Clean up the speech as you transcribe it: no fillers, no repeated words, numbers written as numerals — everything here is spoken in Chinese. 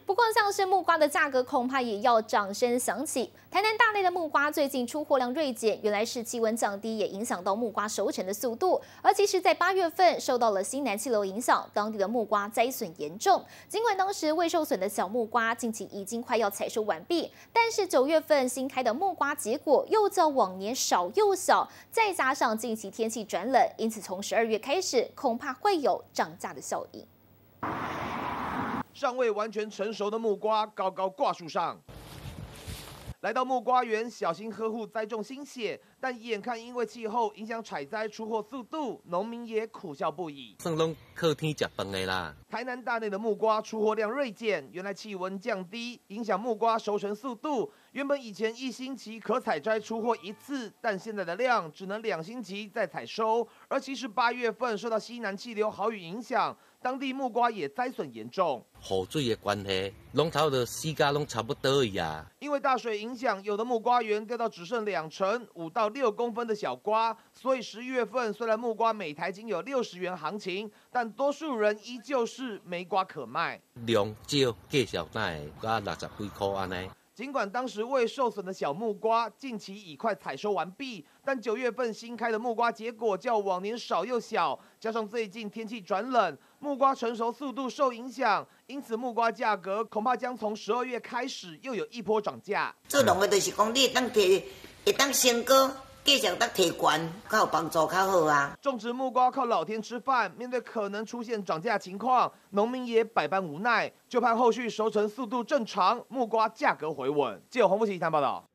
不过，像是木瓜的价格，恐怕也要掌声响起。台南大内的木瓜最近出货量锐减，原来是气温降低，也影响到木瓜熟成的速度。而其实，在8月份受到了西南气流影响，当地的木瓜灾损严重。尽管当时未受损的小木瓜近期已经快要采收完毕，但是9月份新开的木瓜结果又较往年少又小，再加上近期天气转冷，因此从12月开始，恐怕会有涨价的效应。 尚未完全成熟的木瓜高高挂树上，来到木瓜园，小心呵护栽种心血，但眼看因为气候影响采摘出货速度，农民也苦笑不已。 算拢靠天吃饭的啦。 台南大内的木瓜出货量锐减，原来气温降低影响木瓜熟成速度。原本以前1星期可采摘出货1次，但现在的量只能2星期再采收。而其实8月份受到西南气流豪雨影响，当地木瓜也灾损严重。 雨水的关系，拢头的死甲拢差不多呀。 因为大水影响，有的木瓜园掉到只剩2成，5到6公分的小瓜，所以11月份虽然木瓜每台仅有60元行情，但多数人依旧是没瓜可卖。 量少，继续卖，加60几块安尼。 尽管当时未受损的小木瓜近期已快采收完毕，但9月份新开的木瓜结果较往年少又小，加上最近天气转冷，木瓜成熟速度受影响，因此木瓜价格恐怕将从12月开始又有一波涨价。 做农的就是讲，你会当升高，继续当提悬，较有帮助较好啊。 种植木瓜靠老天吃饭，面对可能出现涨价情况，农民也百般无奈，就盼后续熟成速度正常，木瓜价格回稳。记者洪富奇谈报道。